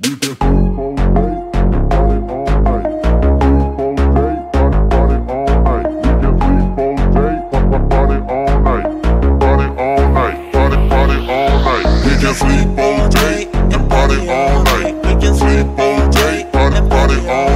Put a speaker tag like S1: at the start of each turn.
S1: Sleep all day and party all night. We can sleep all day and party all